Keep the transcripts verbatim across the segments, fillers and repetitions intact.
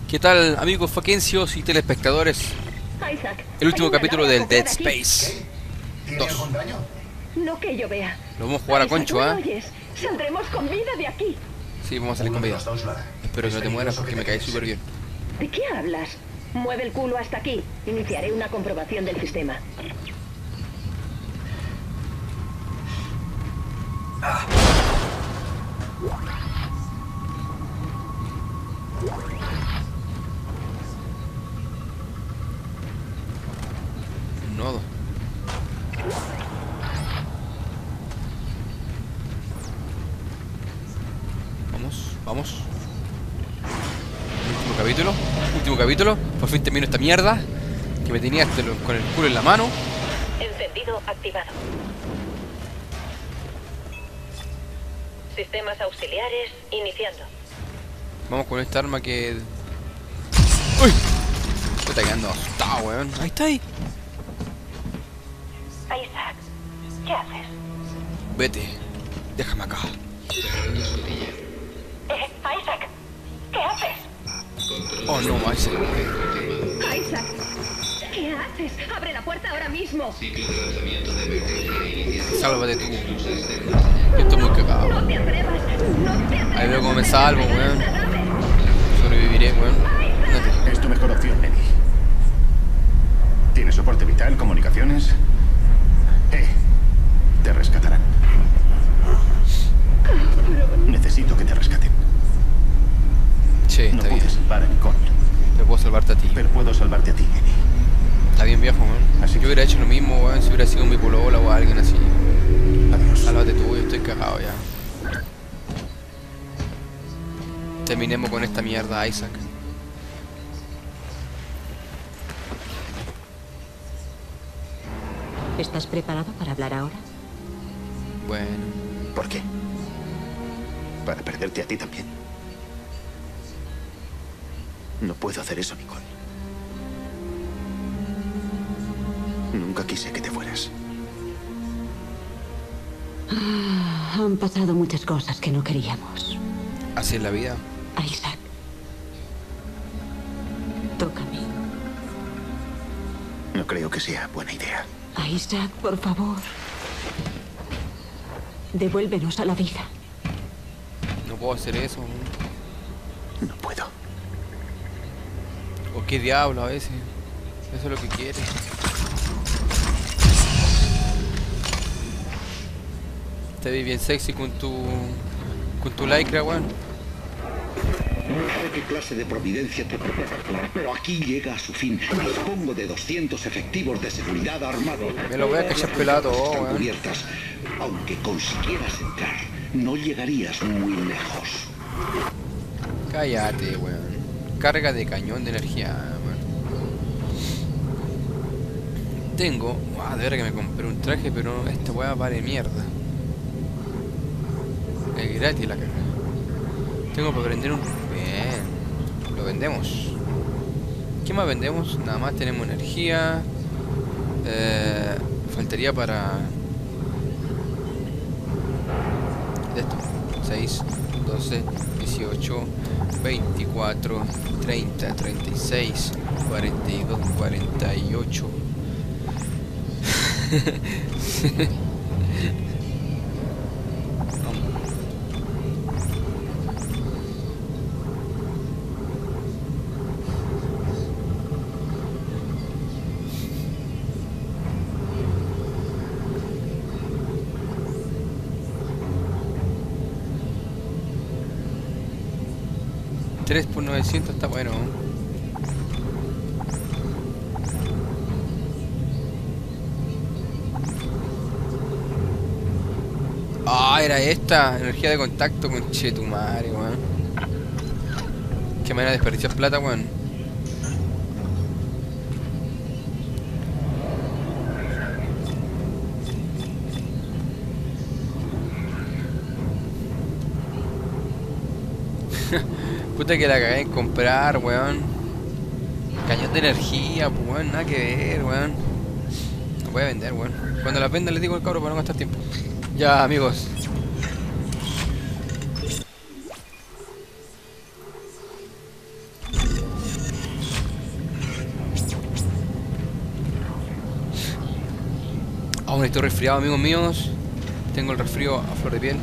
¿Qué tal, amigos faquencios y telespectadores? Isaac, El último hay una capítulo nave del Dead acoplada aquí. Space ¿Tiene dos. algún daño? No que yo vea. Lo vamos a jugar a Isaac, concho, ¿me ¿ah? oyes? Saldremos con vida de aquí. Sí, vamos a salir Uno con de vida. los dos lo hará. Espero que no te mueras porque me caí súper bien. ¿De qué hablas? Mueve el culo hasta aquí. Iniciaré una comprobación del sistema. Un nodo. Vamos, vamos. Último capítulo. Último capítulo. Por fin termino esta mierda que me tenía hasta lo- con el culo en la mano. Encendido activado. Sistemas auxiliares iniciando. Vamos con esta arma que... ¡Uy! Me está quedando asustado, weón. Ahí está ahí. Isaac, ¿qué haces? Vete. Déjame acá. Eh, Isaac, ¿qué haces? Oh, no, más. Isaac, ¿qué haces? Abre la puerta ahora mismo. Sálvate tú. Yo estoy muy cagado. No te atrevas, no te atrevas. Ahí veo cómo me salvo, weón. Sobreviviré, weón. Ándate. Es tu mejor opción, Lenny. ¿Tienes soporte vital, comunicaciones? Eh, te rescatarán. Necesito que te rescaten. Sí, No está pude bien. salvar a Nicole, Te puedo salvarte a ti. pero puedo salvarte a ti, Lenny. Está bien, viejo, weón. Así Yo que- hubiera hecho lo mismo, weón, si hubiera sido mi polola o alguien así. Adiós. Sálvate tú, yo estoy cagado ya. Terminemos con esta mierda, Isaac. ¿Estás preparado para hablar ahora? Bueno. ¿Por qué? Para perderte a ti también. No puedo hacer eso, Nicole. Nunca quise que te fueras. Han pasado muchas cosas que no queríamos. Así es la vida. Isaac. Tócame. No creo que sea buena idea. Isaac, por favor. Devuélvenos a la vida. No puedo hacer eso, weón. No puedo. O qué diablo a veces. Eso es lo que quiere. Te vi bien sexy con tu... con tu lycra, weón. No sé qué clase de providencia te prepara, pero aquí llega a su fin. Dispongo de doscientos efectivos de seguridad armados. Me lo voy a cachar pelado, oh, Están weón. cubiertas. Aunque consiguieras entrar, no llegarías muy lejos. Cállate, weón. Carga de cañón de energía, weón. Tengo... Ah, de verdad que me compré un traje, pero esta weá vale mierda. Es gratis la carga. Tengo para vender un... Bien. Lo vendemos. ¿Qué más vendemos? Nada más tenemos energía. Eh, faltaría para... Esto. seis, doce, dieciocho, veinticuatro, treinta, treinta y seis, cuarenta y dos, cuarenta y ocho. tres por novecientos está bueno. Ah, era esta. Energía de contacto con chetumare, weón. Qué manera de desperdiciar plata, weón. Puta que la cagué en comprar, weón. Cañón de energía, pues, weón, nada que ver, weón. No voy a vender, weón. Cuando la venda les digo al cabro para no gastar tiempo. Ya, amigos. Aún estoy resfriado, amigos míos. Tengo el resfrío a flor de piel.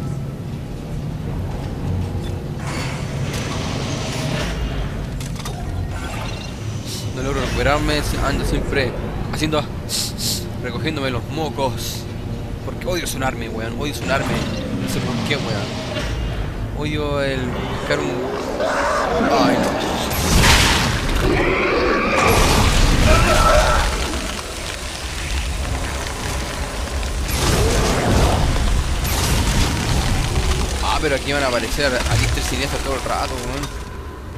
No logro recuperarme, ando siempre haciendo... recogiéndome los mocos. Porque odio sonarme, weón, odio sonarme. No sé por qué, weón. Odio el buscar un... Ay, no. Ah, pero aquí van a aparecer Alistair Siniestro todo el rato, weón.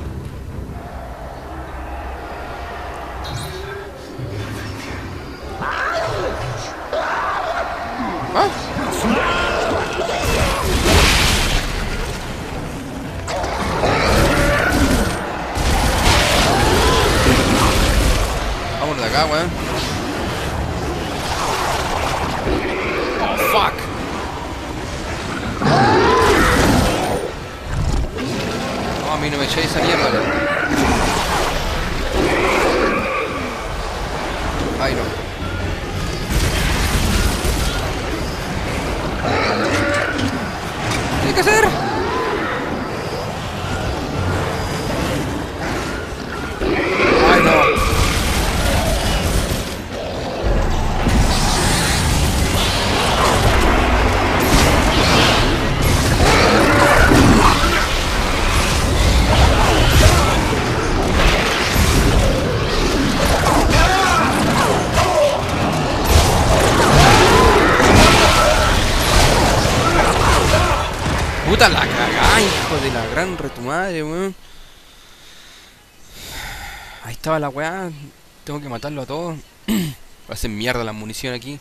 ¿Ah? Vámonos de acá, weón. Oh, fuck. No, a mí no me echéis esa mierda, weón. Ay, no. ¿Qué hay que hacer? Ay, no. Puta la cagada, hijo de la gran retumadre, weón. Ahí estaba la weá. Tengo que matarlo a todos. Va a hacer mierda la munición aquí.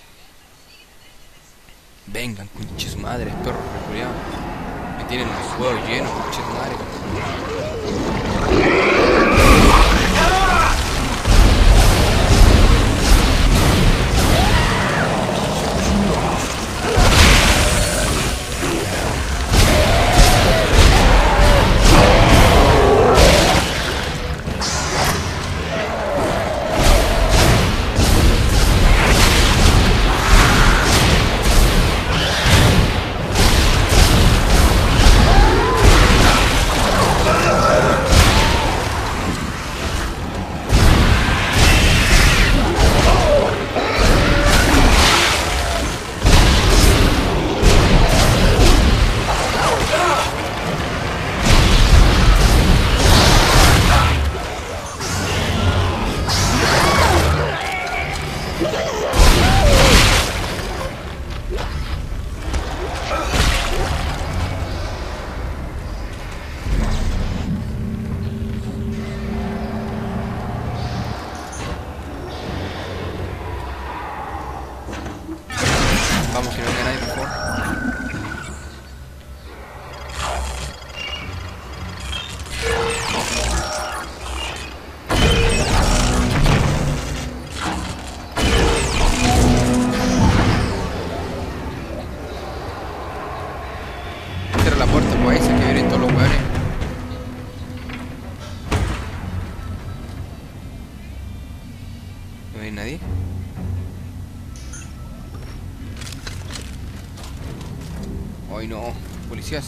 Vengan, conche su madre, perros reculeados. Me tienen los huevos llenos, conche su madre. Vamos, que no venga nadie, por favor. Cierra la puerta, pues, esa que vienen todos los hueones. No hay nadie. Ay, no, policías.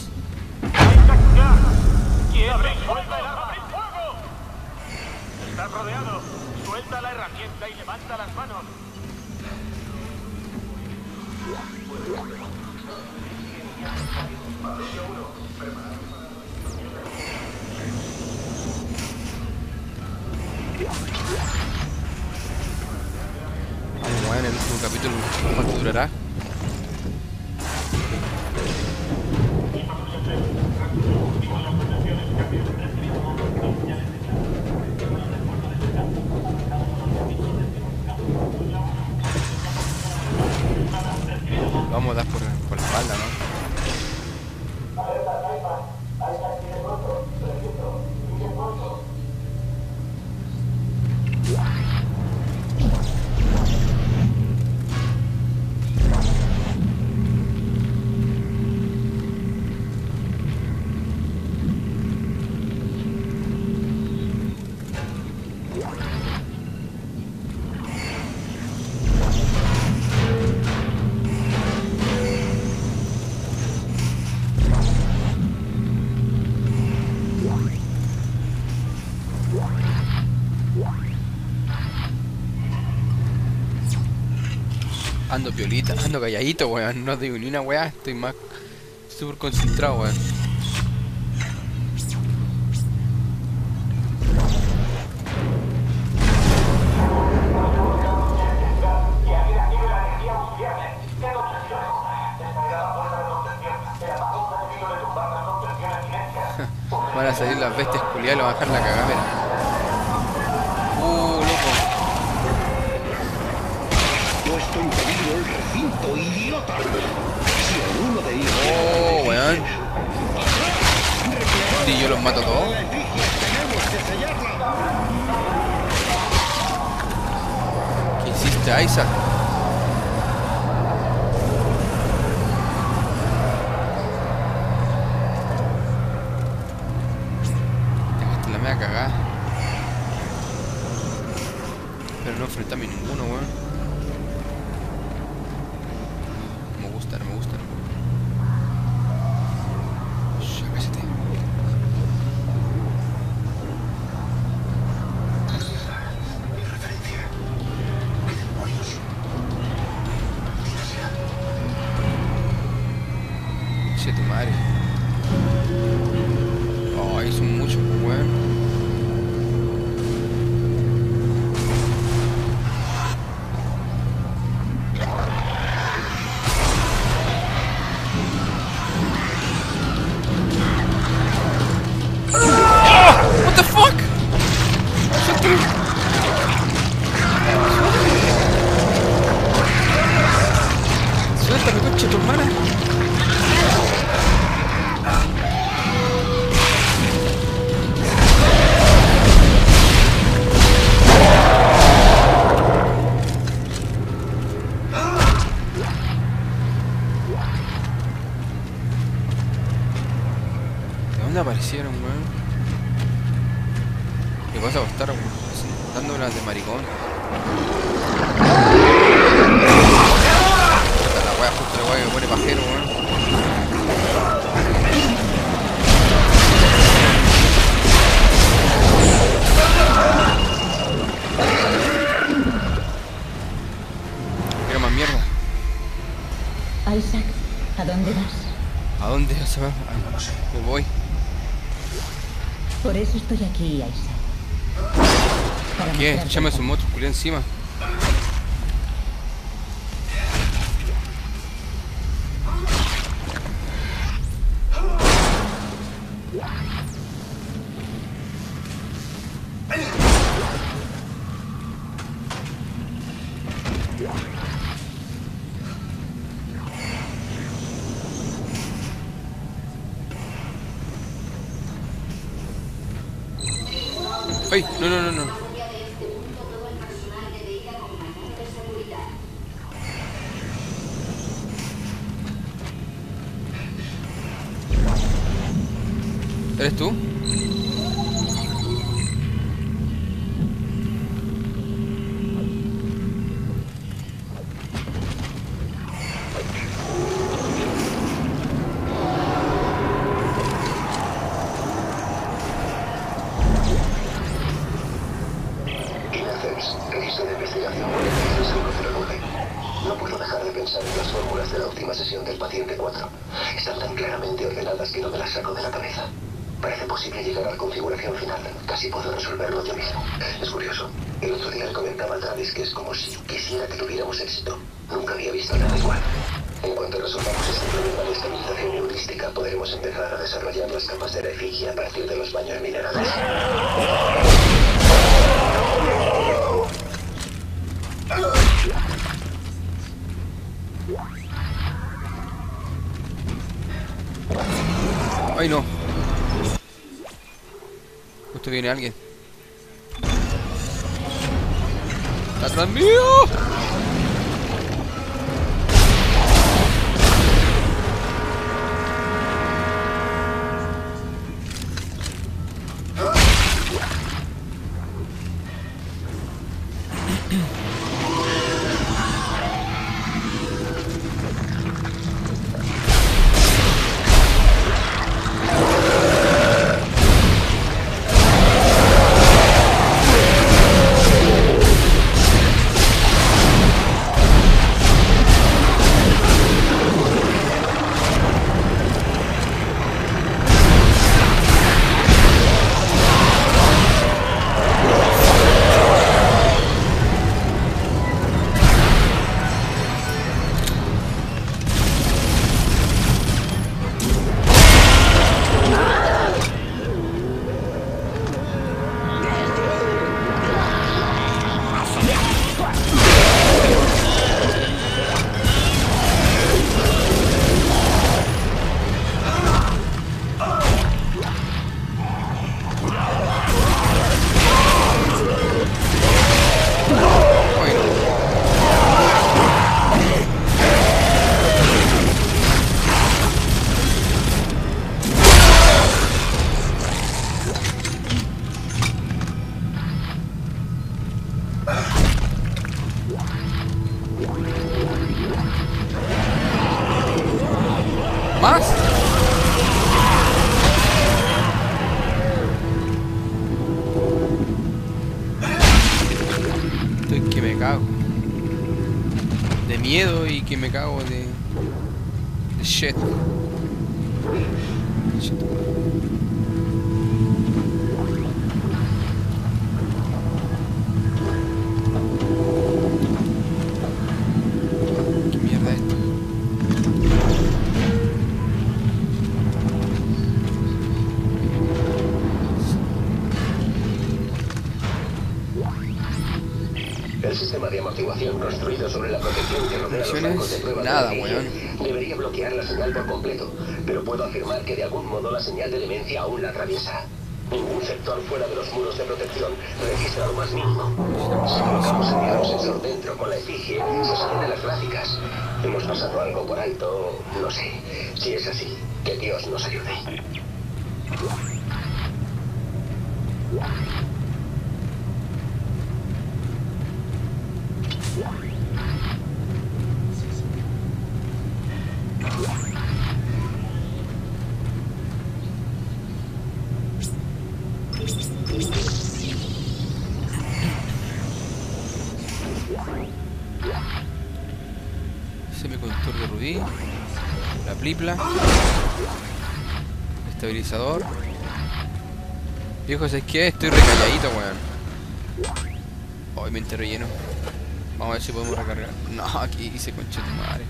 ¡Abre fuego! ¡Abre fuego! Estás rodeado. Suelta la herramienta y levanta las manos. Vamos, bueno, el último capítulo, ¿cuánto durará? Vamos a dar por, por la espalda, ¿no? Ando piolita, ando calladito, weón. No digo ni una weá, estoy más súper concentrado, weón. Van a salir las bestias culiadas y lo van a bajar la cagada, mira. Uh, loco. Yo estoy en peligro el recinto, idiota. Si alguno de ellos... Oh, weón. Si yo los mato todos. Tenemos que sellarla. ¿Qué hiciste, Isaac? Dejaste la media cagada. Pero no enfrentame a ninguno, weón. No me gusta, no me gusta. Shh, cállate. Che, tu madre. Oh, ahí son muchos, weón. What the fuck? Suéltame, coche, tu hermana. ¿De dónde aparecieron, weón? ¿Qué pasa por estar dándolas de maricón? Puta la wea, justo la wea que me pone pajero, weón. Mira más mierda. Isaac, ¿a dónde vas? ¿A dónde? Se va? Me voy. Por eso estoy aquí, Isaac. Para ¿Qué? mostrarte Échame el su moto, culiao encima. ¡Ay! No, no, no, no. ¿Eres tú? Registro de investigación cuarenta y seis mil nueve. No puedo dejar de pensar en las fórmulas de la última sesión del paciente cuatro. Están tan claramente ordenadas que no me las saco de la cabeza. Parece posible llegar a la configuración final. Casi puedo resolverlo yo mismo. Es curioso. El otro día le comentaba a Travis que es como si quisiera que tuviéramos éxito. Nunca había visto nada igual. En cuanto resolvamos este problema de estabilización heurística, podremos empezar a desarrollar las capas de la efigie a partir de los baños minerales. ¡Ay, no! Justo viene alguien. ¡Está atrás mío! que me cago. De miedo y que me cago de... de shit. Shit. ¿Qué mierda es esto? El sistema de amortiguación construido sobre la protección que rodea los bancos de prueba Nada, de la weón. debería bloquear la señal por completo, pero puedo afirmar que de algún modo la señal de demencia aún la atraviesa. Ningún sector fuera de los muros de protección registra lo más mínimo. Si colocamos el diálogo sensor dentro con la efigie, se salen de las gráficas. Hemos pasado algo por alto, no sé. Si es así, que Dios nos ayude. Semiconductor de rubí. La plipla. Estabilizador. Viejo, ¿sabes qué? Estoy recalladito, weón. Hoy me enterro lleno. Vamos a ver si podemos recargar. No, aquí hice concha de madre.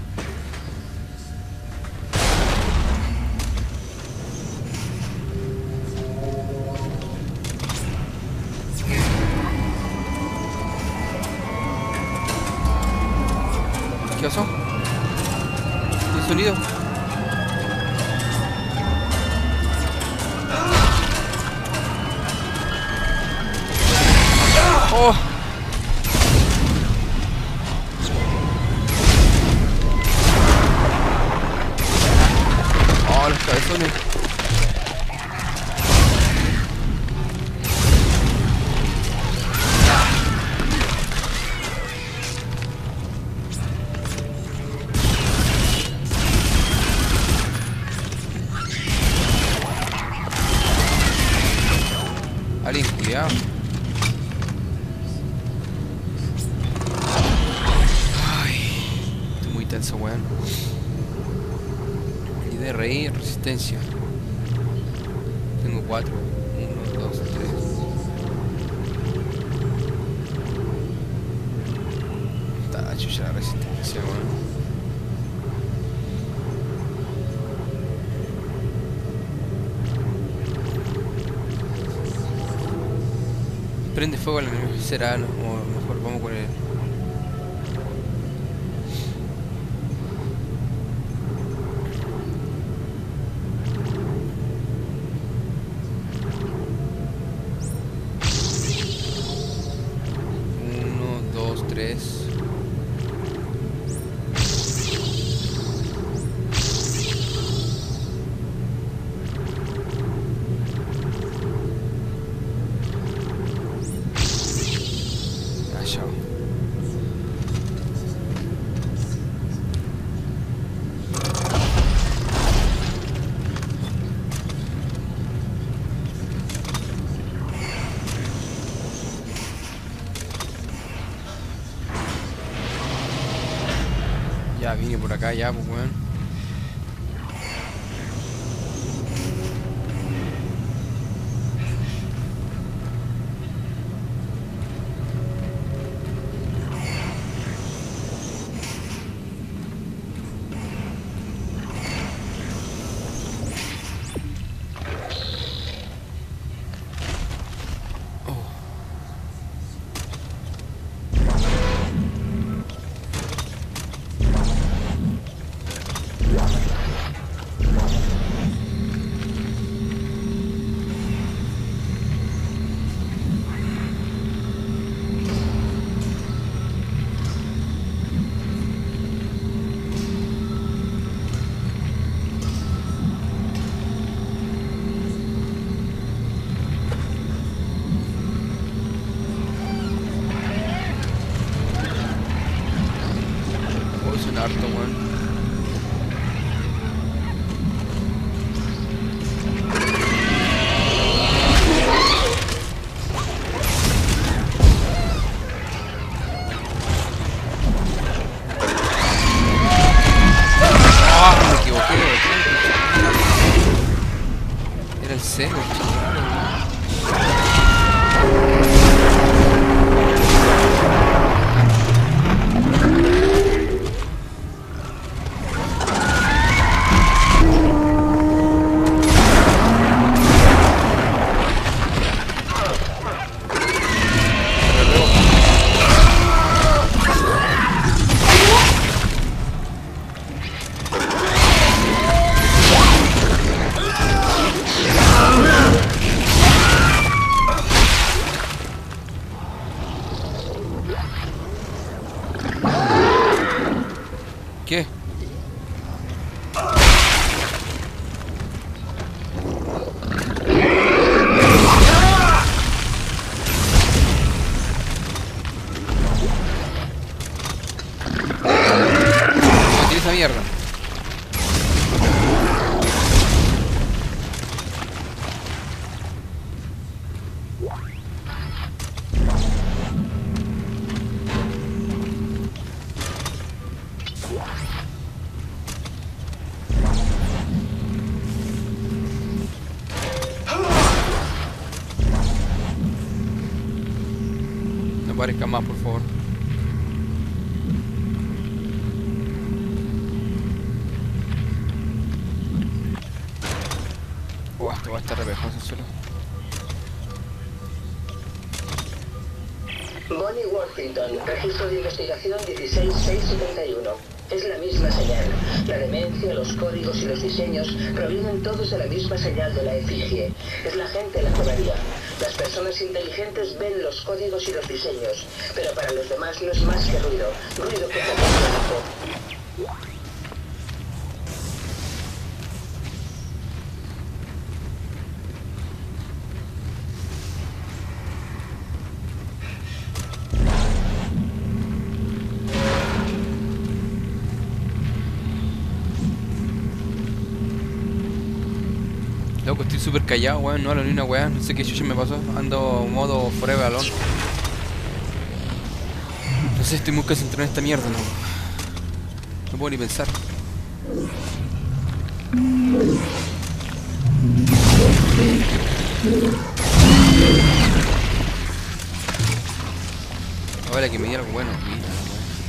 ¿Qué pasó? ¿Qué sonido? ¡Oh! ¡Oh, los cabezones! Alguien cuidado. Ay, estoy muy tenso, weón. Y de reír, resistencia. Tengo cuatro. Uno, dos, tres. Está chucha la resistencia, weón. Prende fuego al enemigo, será, no, o mejor vamos con él. Uno, dos, tres. Ya vine por acá ya, pues weón. aparezcan más, por favor. Uah, esto va a estar repejoso el suelo. Bonnie Worthington, registro de investigación dieciséis mil seiscientos setenta y uno. Es la misma señal. La demencia, los códigos y los diseños provienen todos de la misma señal de la efigie. Es la gente la cobraría. Las personas inteligentes ven los códigos y los diseños, pero para los demás no es más que ruido. Ruido que tiempo. Loco, estoy súper callado, weón, no hablo ni una weá, no sé qué chucha me pasó, ando modo forever alone. No sé, estoy muy concentrado en esta mierda, no. No puedo ni pensar. Ahora que me diera algo bueno, mira, weón.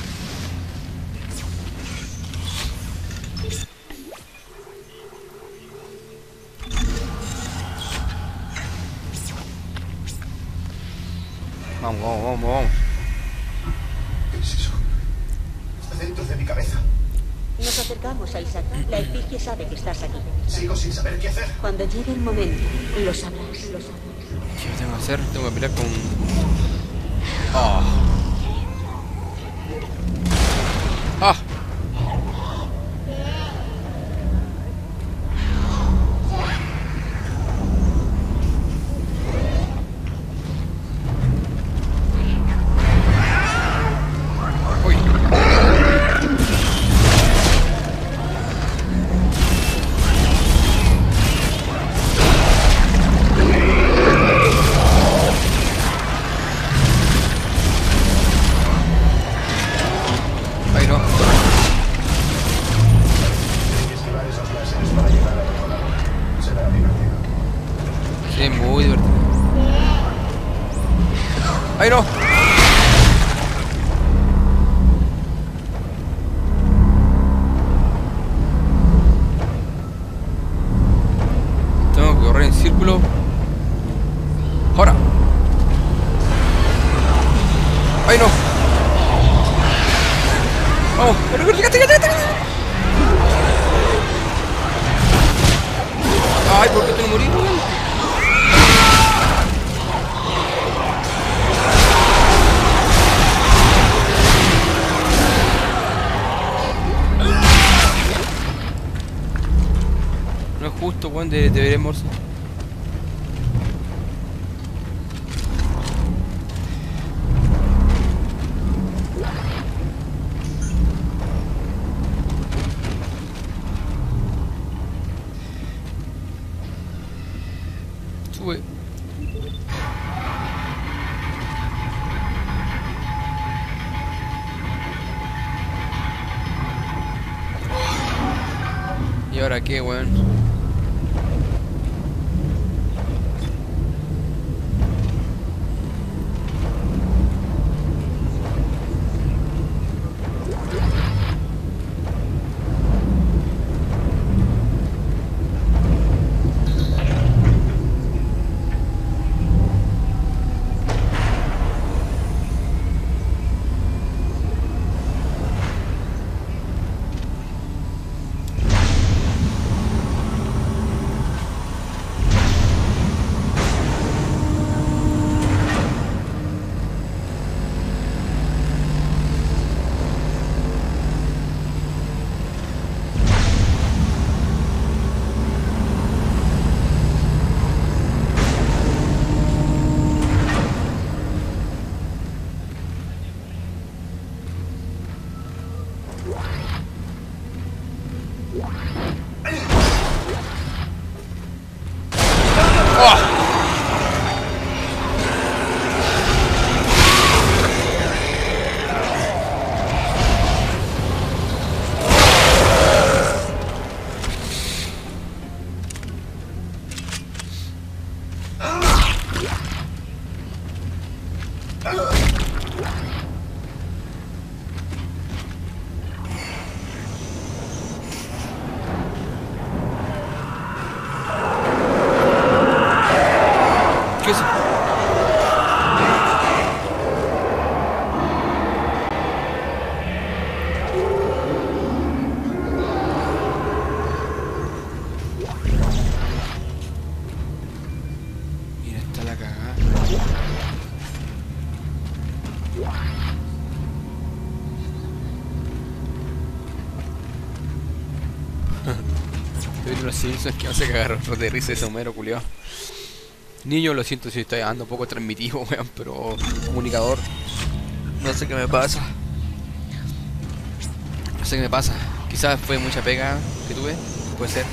Vamos, vamos, vamos, vamos. ¿Qué es eso? Está dentro de mi cabeza. Nos acercamos a Isaac. La efigie sabe que estás aquí. Sigo sin saber qué hacer. Cuando llegue el momento, lo sabrás. Lo sabrás. ¿Qué tengo que hacer? Tengo que pelear con... ¡Ah! ¡Ah! ¡Uy! Ahí no. Esquivar esos láseres para llegar al otro lado. Será divertido. Sí, muy divertido. ¡Ahí no! Tengo que correr en círculo. ¡Ahora! ¡Ahí no! ¡Vamos! ¡Corre, corre, corre, corre, corre! ¡Ay, por qué tú no morís, weón! No es justo, weón, de, debería morirse. Sube. ¿Y ahora qué, weón? ¿Qué es eso? Mira, está la cagada. Estoy viendo los Simpsons que hace cagar otro de risa ese Homero culiao. Niño, lo siento si estoy dando un poco transmitivo, weón, pero comunicador. No sé qué me pasa. No sé qué me pasa. Quizás fue mucha pega que tuve. Puede ser.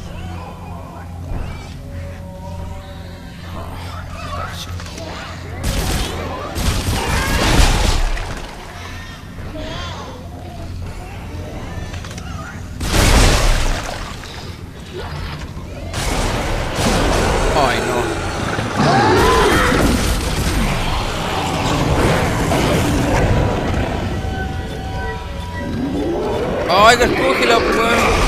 Ay, no. Ay, que escógela, weón.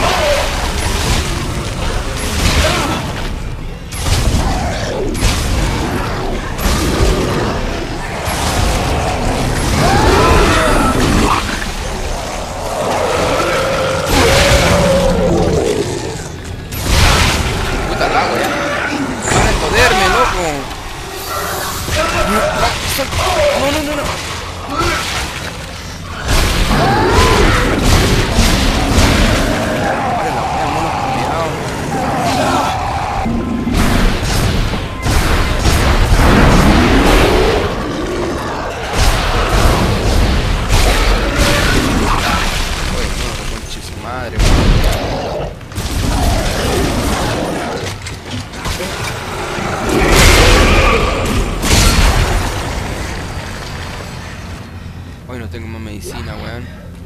Puta la wea. Van a joderme, loco. No, no, no, no. Vale la wea, mono culiao. Oye, no, conche su madre, weón. Hoy no tengo más medicina, weón.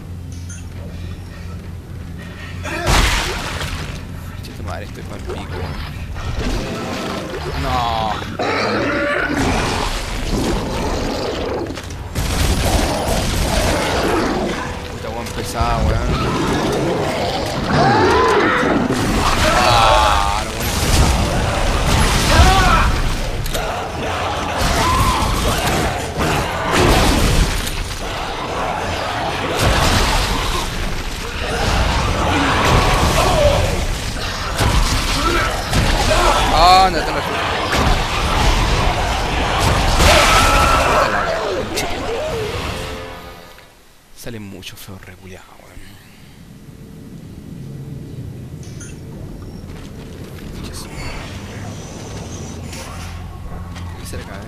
Chita madre, estoy para el pico, weón. No. Puta weón pesada, weón. Ah, no, weón pesado. Ah, no te lo juro. Salen mucho feos reculeados, weón. ¿Qué se le cae?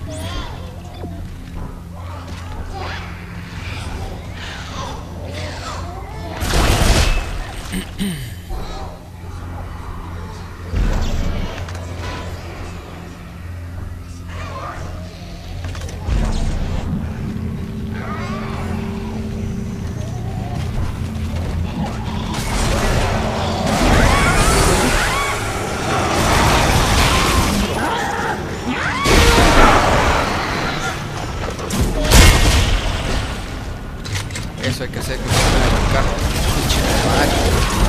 Eso hay que hacer que se pueda arrancar. Pinche madre.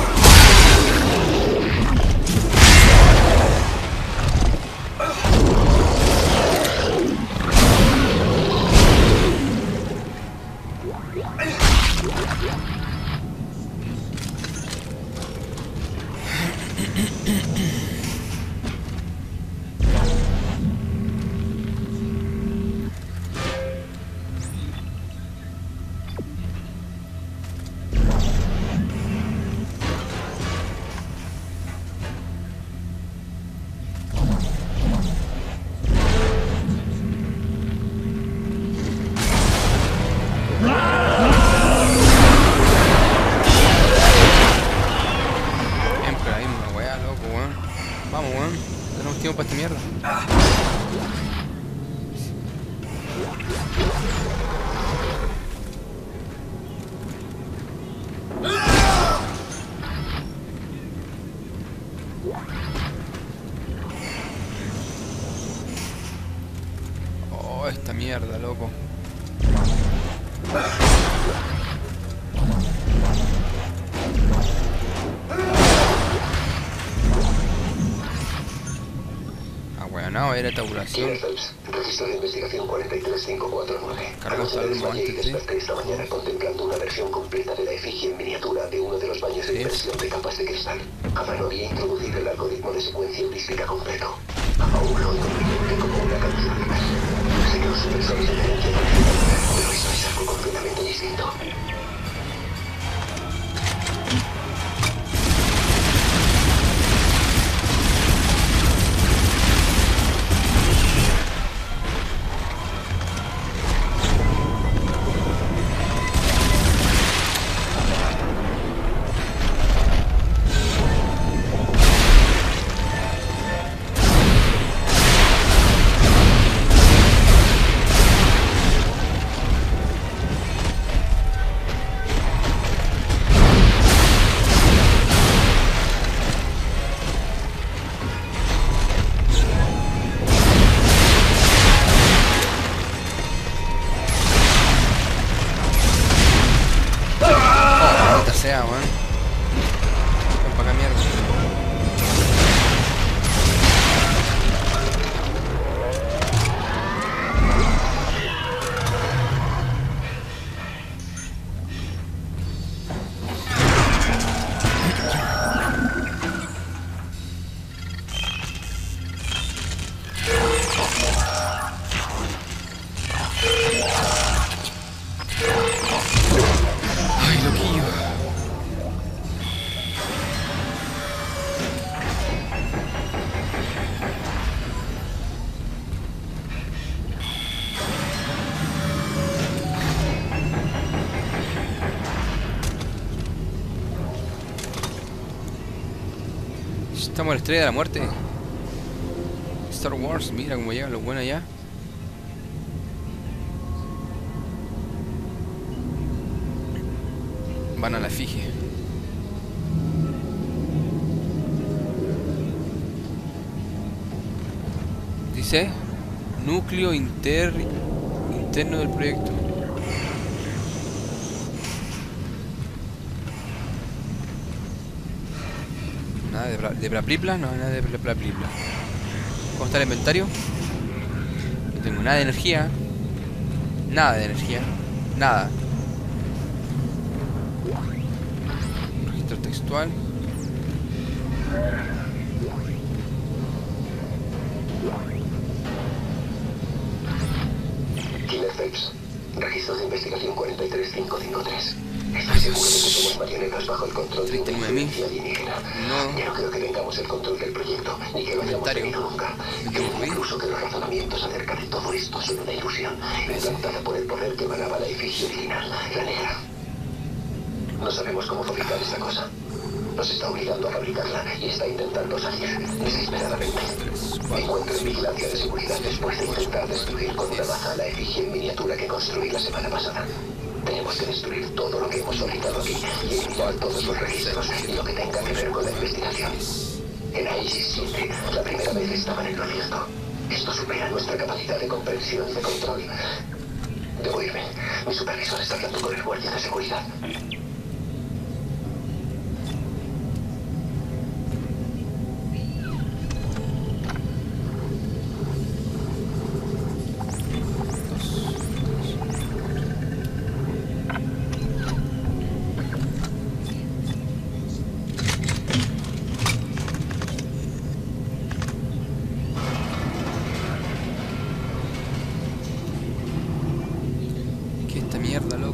Siempre la misma weá, loco, weón. Vamos, weón. Tenemos tiempo para esta mierda. Oh, esta mierda, loco. Ah, bueno, no, era tabulación. Phelps, registro de investigación cuarenta y tres mil quinientos cuarenta y nueve. Cargos al Desmayé y antes, ¿sí? desperté esta mañana contemplando una versión completa de la efigie en miniatura de uno de los baños de Sí. inmersión de capas de cristal. Aún no había introducido el algoritmo de secuencia heurística completo. Aún lo oigo brillante como una canción de gas. Sé que los supersónicos se diferencian del final, pero esto es algo completamente distinto. Sea, weón. Ven pa' acá, mierda. Ay, loquillo. Estamos en la estrella de la muerte. Star Wars, mira cómo llegan los buenos allá. Van a la efigie. Dice núcleo inter interno del proyecto. Nada de, bra de Braplipla, no, nada de Braplipla. ¿Cómo está el inventario? No tengo nada de energía. Nada de energía. Nada. Registro textual. Killer Phelps, registro de investigación cuarenta y tres mil quinientos cincuenta y tres. Estoy seguro de que somos marionetas bajo el control de una treinta y nueve mil. influencia alienígena. No. Ya no creo que tengamos el control del proyecto, ni que lo hayamos Inventario. tenido nunca. Creo incluso que los razonamientos acerca de todo esto son una ilusión, implantada por el poder que emanaba la efigie original, la negra. No sabemos cómo fabricar esta cosa. Nos está obligando a fabricarla y está intentando salir desesperadamente. Me encuentro en vigilancia de seguridad después de intentar destruir con una maza la efigie en miniatura que construí la semana pasada. Tenemos que destruir todo lo que hemos fabricado aquí y eliminar todos los registros y lo que tenga que ver con la investigación. En Aegis siete, la primera vez estaban en lo cierto. Esto supera nuestra capacidad de comprensión y de control. Debo irme. Mi supervisor está hablando con el guardia de seguridad. ¿Qué esta mierda, loco?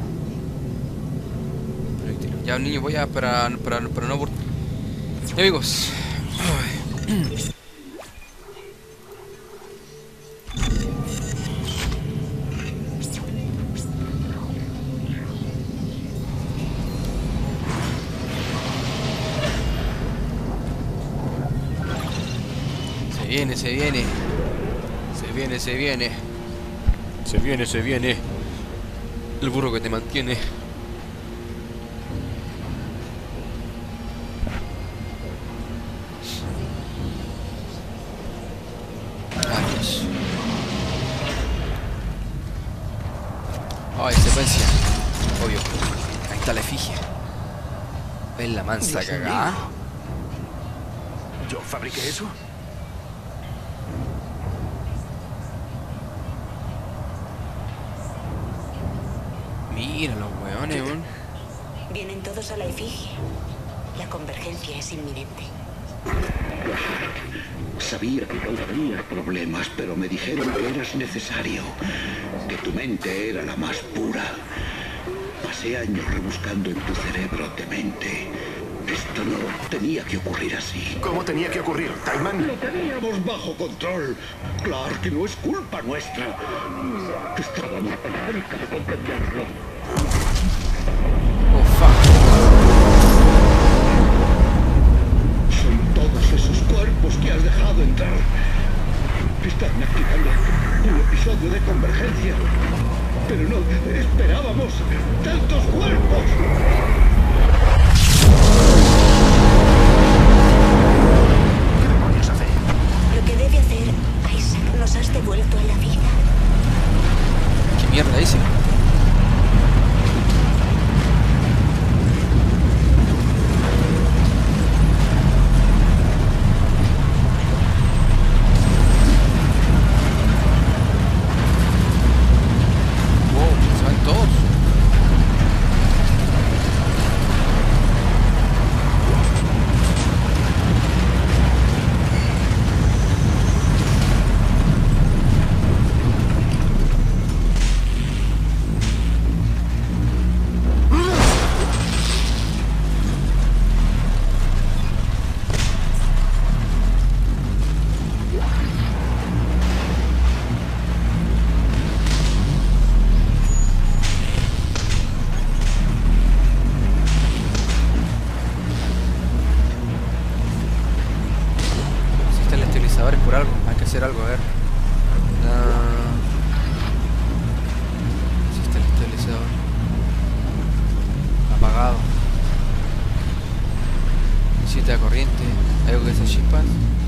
Ya, niño, voy a para, para, para no... Ya, amigos. Ay. Se viene, se viene. Se viene, se viene. Se viene, se viene. El burro que te mantiene. Adiós. Ay, secuencia. Obvio. Ahí está la efigie. ¿Ves la mansa Dios cagada? mío. ¿Yo fabriqué eso? Mira los weones, weón. Vienen todos a la efigie. La convergencia es inminente. Sabía que causaría problemas, pero me dijeron que eras necesario, que tu mente era la más pura. Pasé años rebuscando en tu cerebro demente. Esto no tenía que ocurrir así. ¿Cómo tenía que ocurrir, Taiman? Lo teníamos bajo control. Claro que no es culpa nuestra. Estábamos cerca de comprenderlo. Oh, fuck. Son todos esos cuerpos que has dejado entrar. Están activando un episodio de convergencia. Pero no esperábamos tantos cuerpos. ¿Qué demonios hace? Lo que debe hacer, Isaac, nos has devuelto a la vida. ¿Qué mierda hice? Wow, se van todos. Existen los estabilizadores por algo. Hay que hacer algo, a ver. Ah. Existe el estabilizador. Apagado. Necesita corriente. ¿Hay algo que se chispas?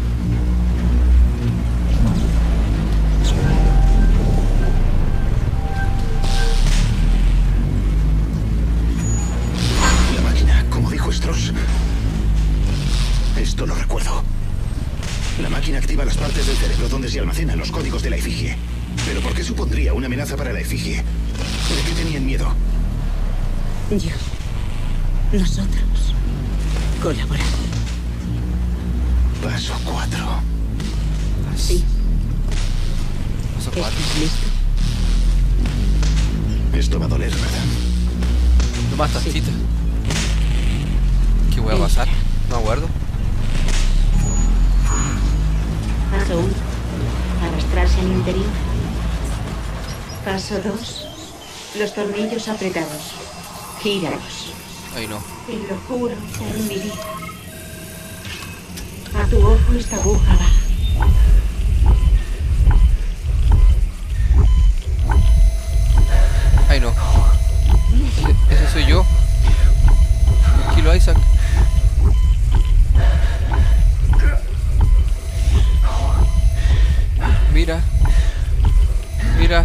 La máquina, como dijo Stross. Esto lo recuerdo. La máquina activa las partes del cerebro donde se almacenan los códigos de la efigie. ¿Pero por qué supondría una amenaza para la efigie? ¿De qué tenían miedo? Yo. Nosotros. Colaborar. Paso cuatro. Sí. Paso cuatro. ¿Estás listo? Esto va a doler, ¿verdad? No más tantita. ¿Qué voy a pasar? No me acuerdo. Paso uno. Arrastrarse al interior. Paso dos. Los tornillos apretados. Gíralos. Ay, no. Te lo juro por mi vida. A tu ojo esta aguja va. Ay, no. Ese, ese soy yo. Tranquilo, Isaac. Mira. Mira.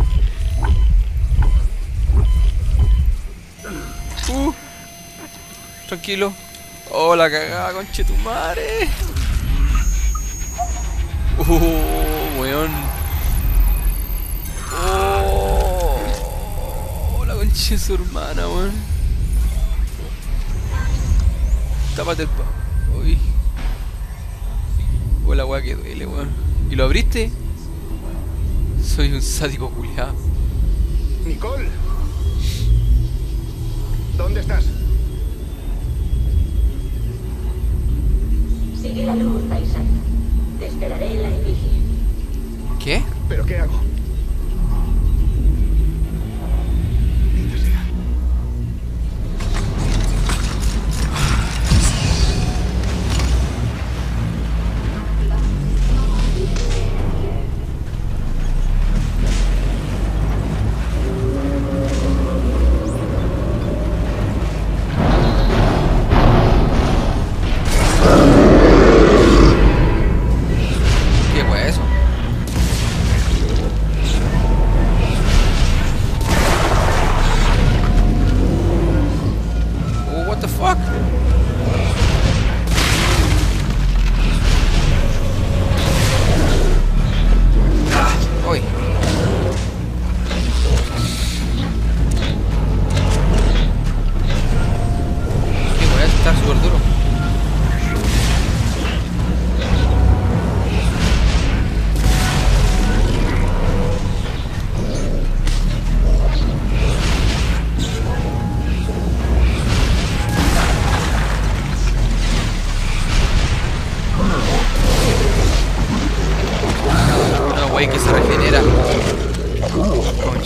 Uh. Tranquilo. Oh, la cagada, conchetumare. Uh, weón. Oh, la concha de su hermana, weón. Tápate el pa... Uy. Oh, la weá que duele, weón. ¿Y lo abriste? Soy un sádico culiado. Nicole. ¿Dónde estás? Sigue la luz, Isaac. Te esperaré en la efigie. ¿Qué? ¿Pero qué hago? Maldita sea. ¿Qué fue eso?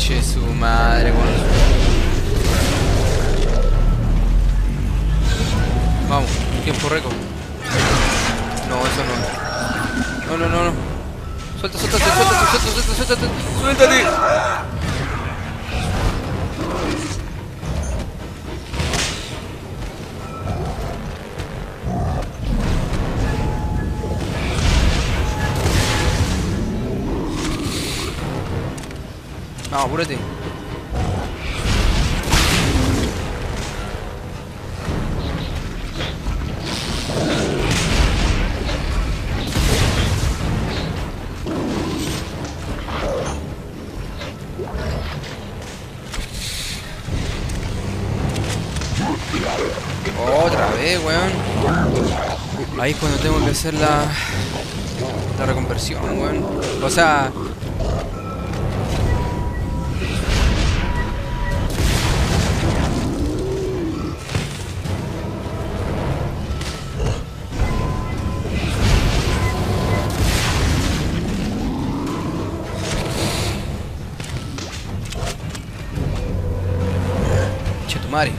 Conche su madre, weón. Vamos, tiempo récord. No, eso no. No, no, no, no. Suelta, suelta, suelta, suelta, suelta, suelta, suelta, suéltate. Vamos, apúrate. Otra vez, weón. Ahí es cuando tengo que hacer la la reconversión, weón. O sea, Chetumare.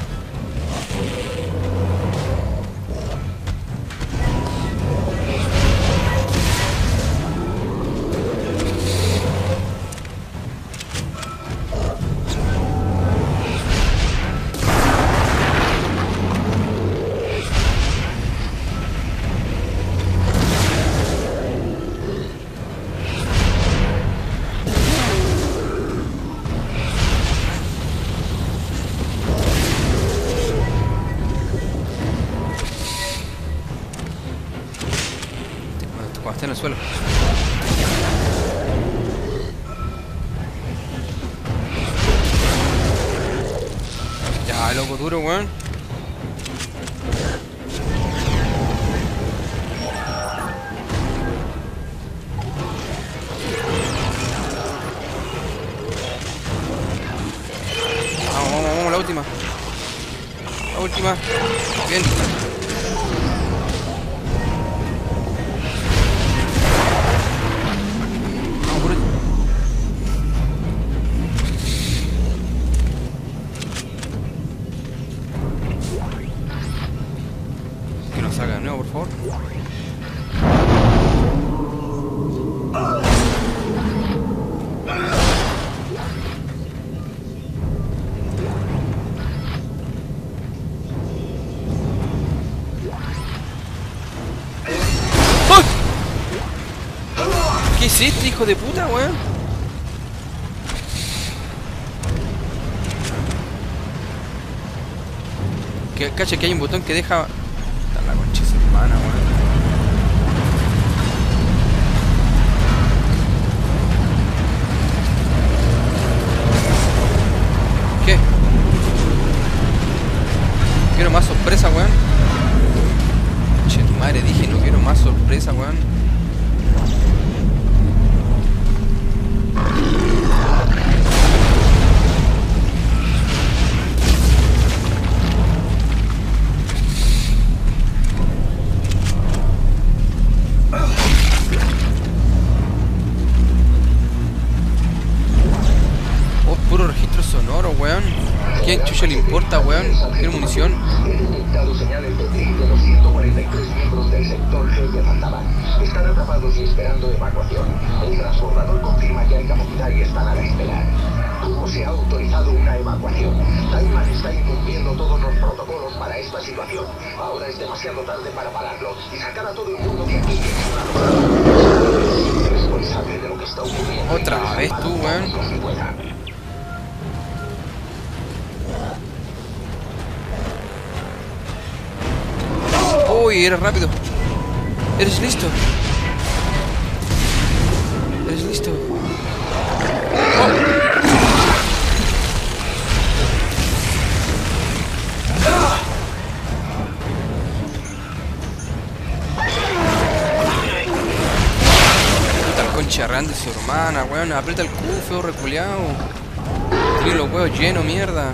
Cuando esté en el suelo. Ya, loco duro, weón. Vamos, vamos, vamos, la última. La última. Bien. Salga de nuevo, por favor. ¡Oh! ¿Qué hiciste, hijo de puta, weón? Que cacha que hay un botón que deja... La concha de su hermana, weón. ¿Qué? Quiero más sorpresa, weón. Che, tu madre, dije, no quiero más sorpresa, weón. ¿Quién chucha le importa, weón? Quiero munición. He detectado señales de tri de los ciento cuarenta y tres miembros del sector G de Zandaban. Están atrapados y esperando evacuación. El transbordador confirma que hay capacidad y están a la espera. ¿Cómo se ha autorizado una evacuación? Taiman está incumpliendo todos los protocolos para esta situación. Ahora es demasiado tarde para pararlo y sacar a todo el mundo de aquí. Es responsable de lo que está ocurriendo. Otra vez tú, weón. Uy, eres rápido. Eres listo. Eres listo. Oh. Puta el concharrán de su hermana, weón. Aprieta el Q, feo reculeado. Tiene los huevos llenos, mierda.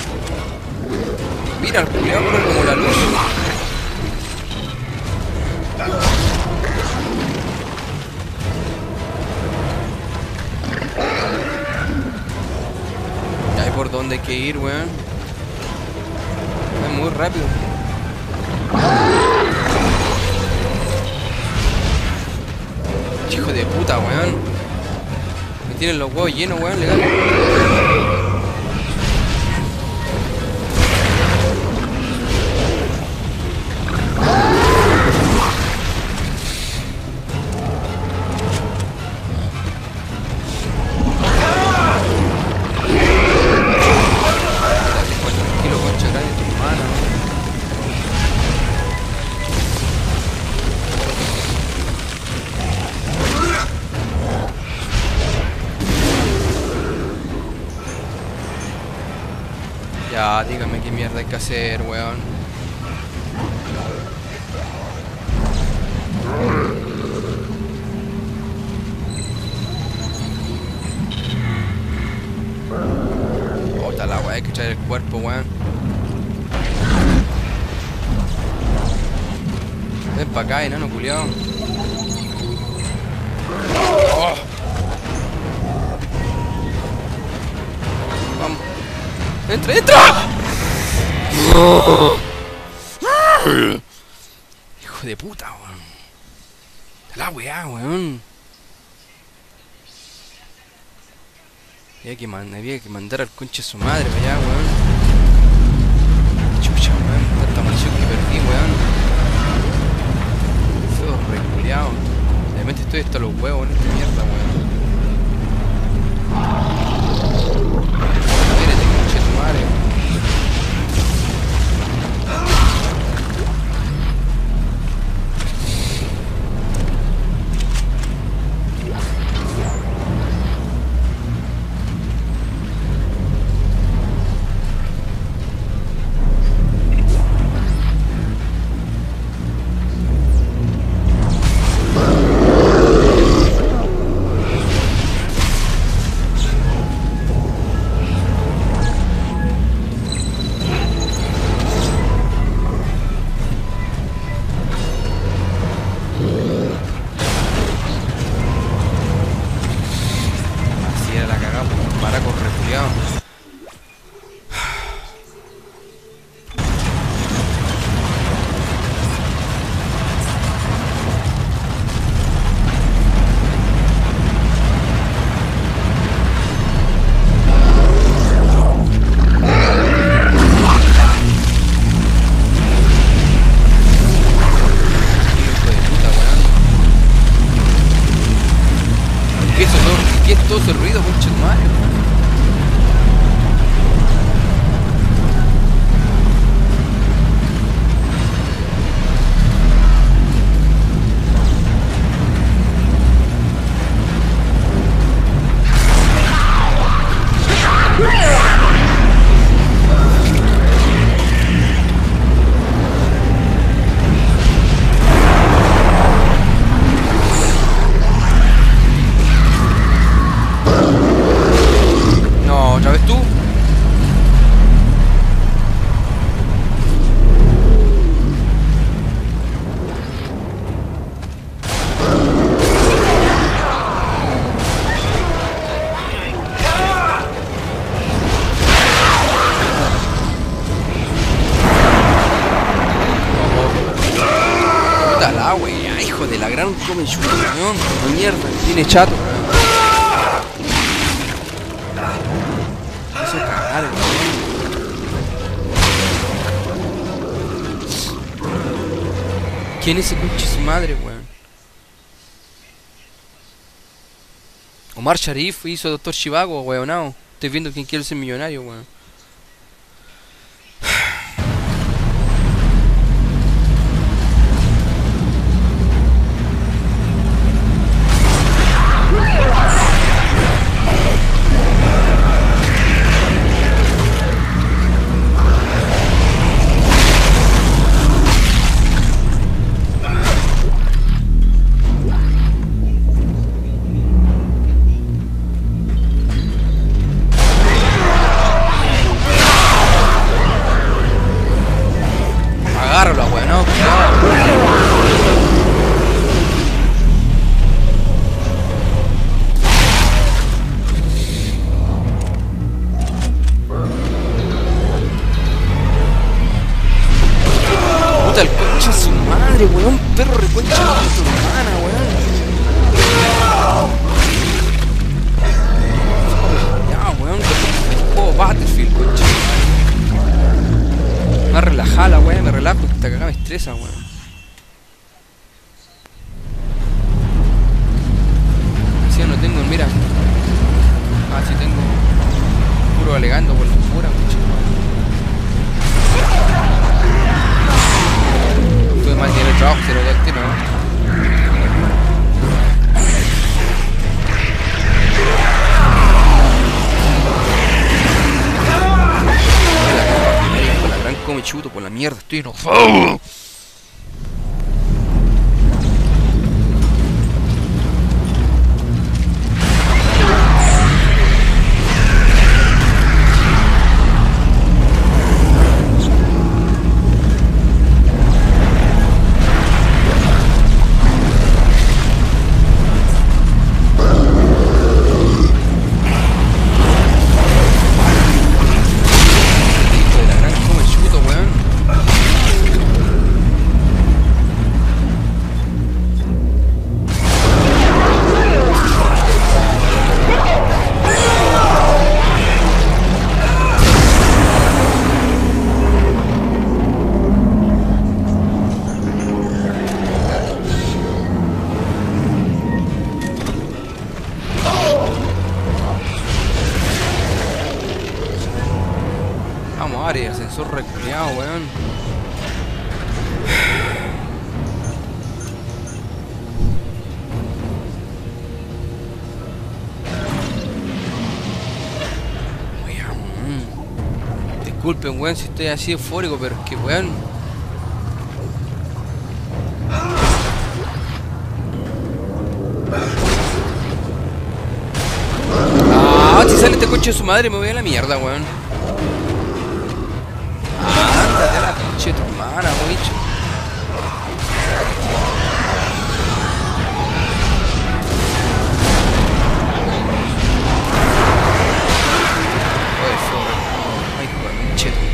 Mira, el culiao corre como la luz. dónde hay que ir, weón. Es muy rápido. Hijo de puta, weón. Me tienen los huevos llenos, weón, legal. Ya, dígame qué mierda hay que hacer, weón. Puta la weá, hay que traer el cuerpo, weón. Ven pa' acá, enano culiao. Oh. Vamos. ¡Entra, entra! Oh. Hijo de puta, weón. La weá, weón. Había que, man había que mandar al conche su madre para allá, weón. Chucha, weón. Tanta munición que perdí, weón. Feo reculeado. Realmente estoy hasta los huevos en esta mierda, weón. Espérate, conche tu madre. Todo ese ruido, concha de madre. ¿Otra vez tú? Puta la wea, hijo de la gran come chulo, weón. De mierda, tiene chato. Cagar, ¿quién es ese conche su madre, weón? Omar Sharif hizo Doctor Zhivago, weón, no. Estoy viendo quién quiere ser millonario, weón. perro reconcha de tu hermana, weón. Ya, weón, el juego Battlefield, concha. Más relajada, weón, me relajo, esta cagada me estresa, weón. Si no tengo, mira. Ah, sí tengo. Puro alegando por la pura, concha. Tuve mal día de trabajo, se lo doy al tiro, ¿no? Por la gran come chuto, por la mierda, estoy enojado. Ascensor recreado, weón. Weón. Disculpen, weón, si estoy así eufórico, pero es que, weón. Ah, si sale este coche de su madre, me voy a la mierda, weón. Ándate a la pinche tu hermana, bicho. Oye, sobre. Ay, joder, pinche tu.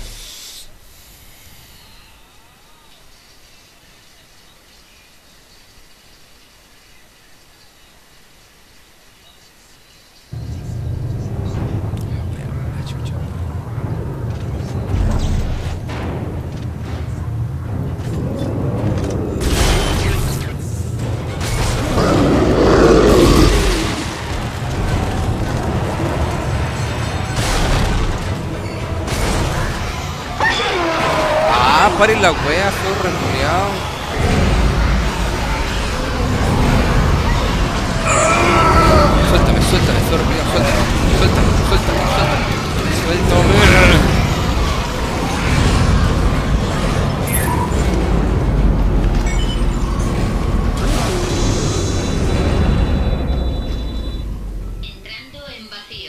Paren la wea, feo reculeado. Suéltame, suéltame, feo reculeado, suéltame, suéltame, suéltame, suéltame, suéltame. Entrando en vacío.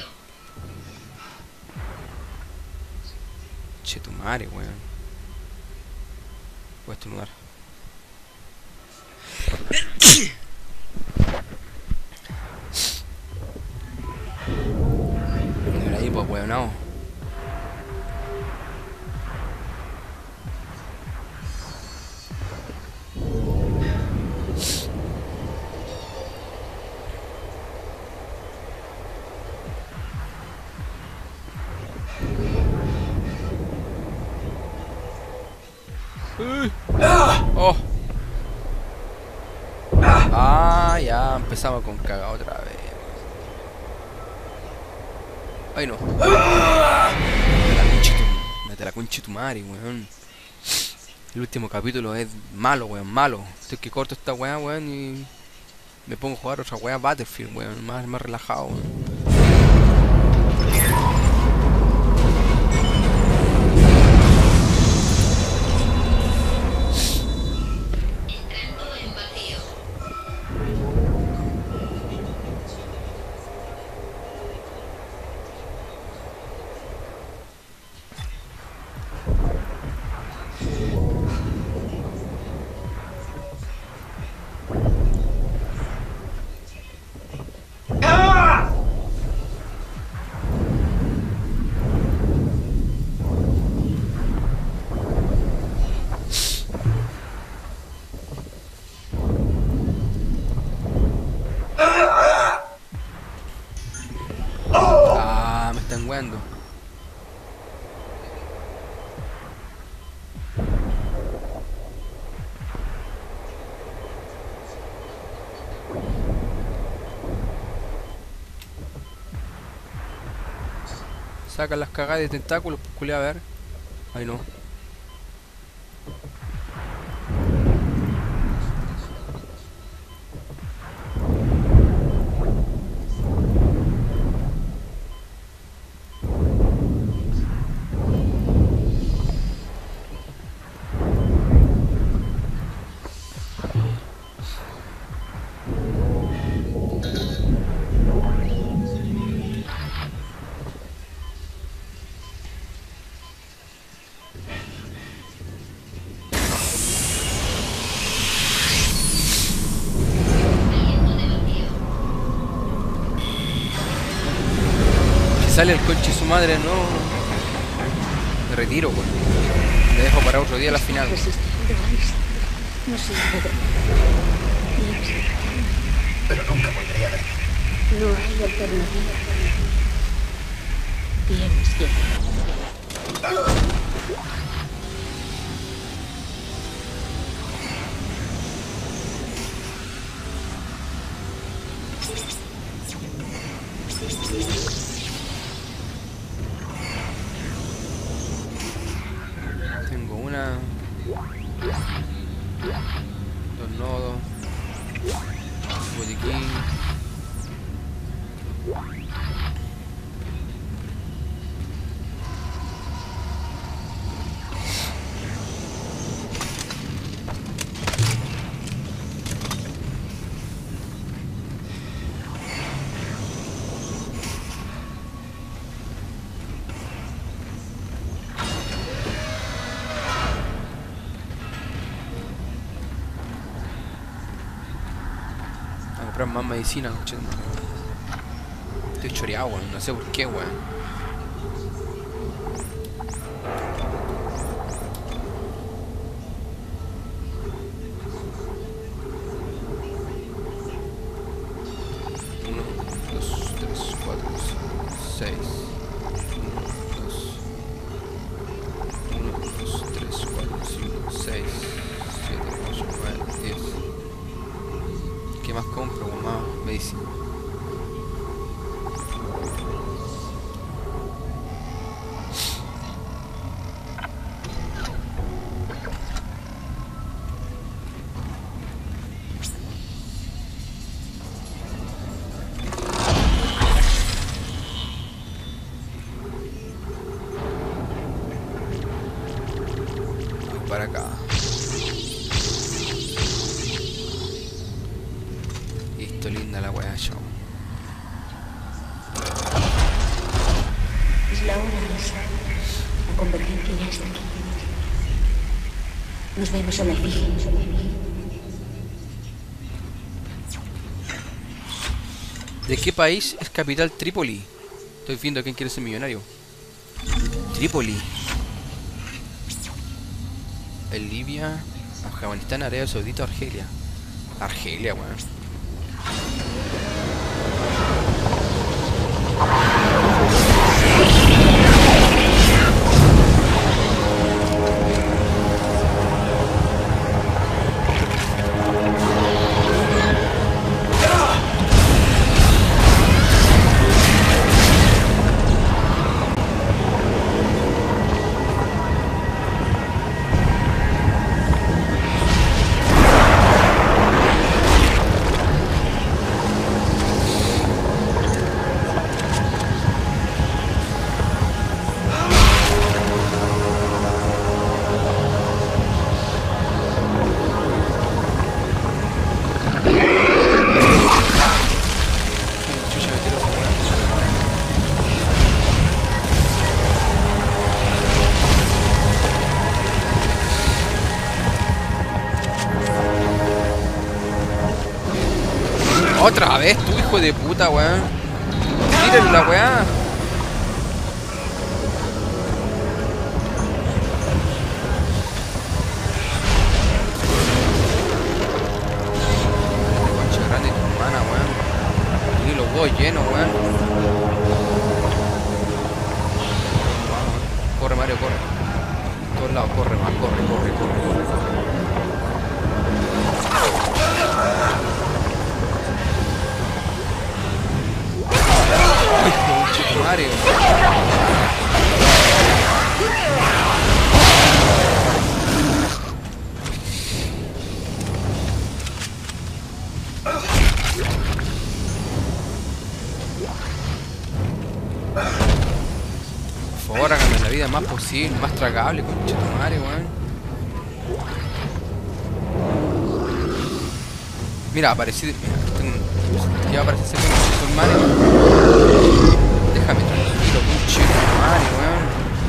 Che tu madre, weón. Voy a estornudar. Mira ahí, pues, weón, no. Oh. Ah, ya empezamos con caga otra vez. Ay, no. Mete la concha tu, mete la concha tu madre, weón. El último capítulo es malo, weón, malo. Estoy que corto esta weá, weón, y me pongo a jugar otra weá Battlefield, weón, más, más relajado, weón. peleando. Sacan las cagadas de tentáculos, pues culé, a ver. Ay no. Sale el conche su madre, no. Me retiro, weón. Me dejo para otro día la final. No sirve de Pero nunca volveré a ver. No hay alternativa. Tienes que. Tengo una. Dos nodos. Botiquín. A comprar más medicina, coche. Estoy choreado, weón. No sé por qué, weón. Uno, dos, tres, cuatro, cinco, seis. Uno, dos, tres, cuatro, cinco, seis, siete, ocho, nueve, diez. ¿Qué más compro? Más medicina. Voy para acá. Listo, linda la weá, chao. Es la hora, Lisa. La convergencia ya está aquí. Nos vemos en la efigie. ¿De qué país es capital Trípoli? Estoy viendo quién quiere ser millonario. Trípoli. En Libia, Afganistán, Arabia Saudita, Argelia. Argelia, weón. Otra vez, tú hijo de puta, weón. Tírenle la weá. Guacha grande tu hermana, weón. Y los huevos llenos, weón. corre. En todos lados, corre, man, corre, corre, corre, corre, corre. ¡Ay, qué madre! Por favor, háganme la vida más posible, más tragable, concha tu madre, weón. Mira, aparecí. Ya aparece ese concha tu madre, weón. Déjame tranquilo, concha tu madre, weón.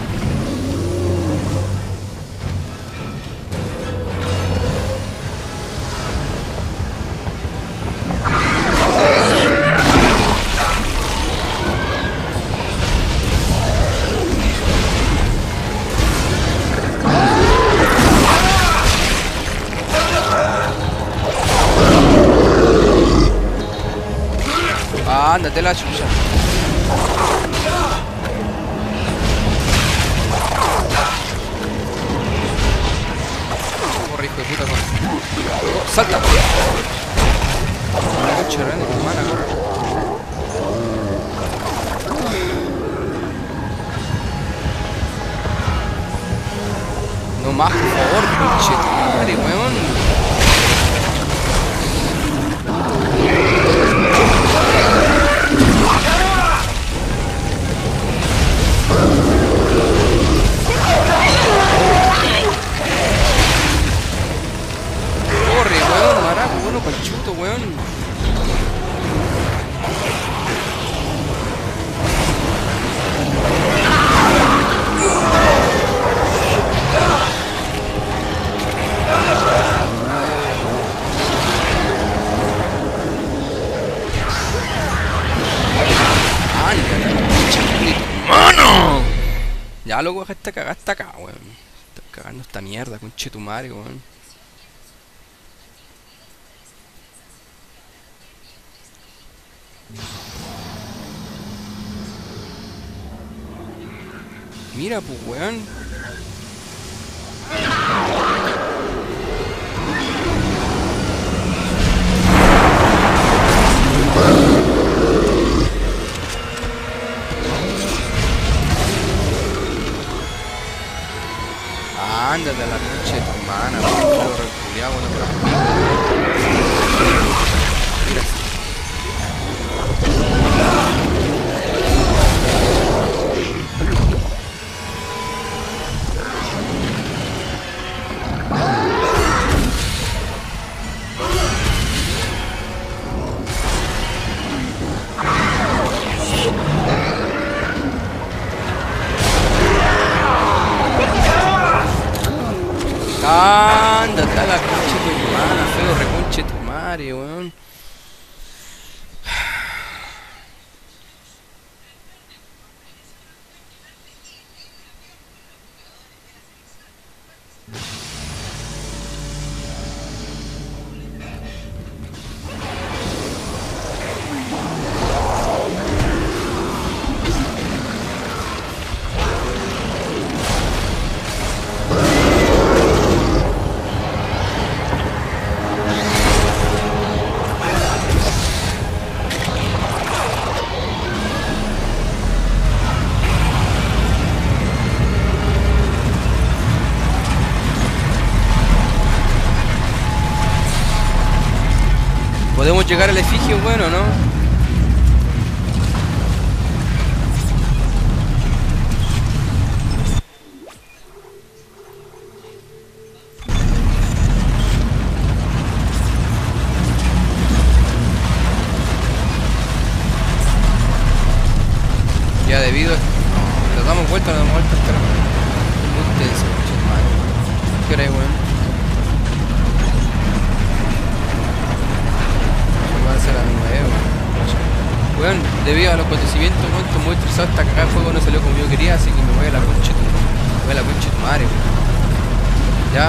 Ándate la chucha. Corre, hijo de puta, corre. Oh, ¡salta! La coche grande, hermana, corre. No más, por favor, pinche madre, weón. Corre, weón, maraco, bueno, conchuto, weón. ¡Mano! Ya loco, deja esta cagada hasta acá, weón. Está cagando esta mierda, conchetumare, weón. Mira, pues, weón. Ándate a la pinche de tu hermana, weón. Reculeado, no te Mira. Ándate a la concha de tu hermana, feo reconche tu madre, weón. ¿Podemos llegar al efigio, bueno, no? Ya debido a... Nos damos vuelta, nos damos vuelta, pero... Muy intenso, muchas manos. ¿Qué hora es, weón? A las nueve, weón, debido a los acontecimientos, weón, estoy muy estresado, esta cagada de juego no salió como yo quería, así que me voy a la concha de tu, me voy a la concha de tu madre, weón. Ya.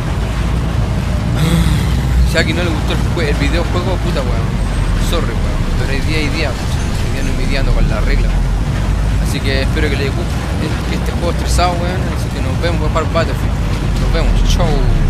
Si a alguien no le gustó el, el videojuego, puta, weón, sorry, weón, pero hay día y día, hoy día no me día ando con la regla, weón. Así Así que espero que les guste este juego estresado, weón. Así que nos vemos, voy a jugar Battlefield. Nos vemos, chau.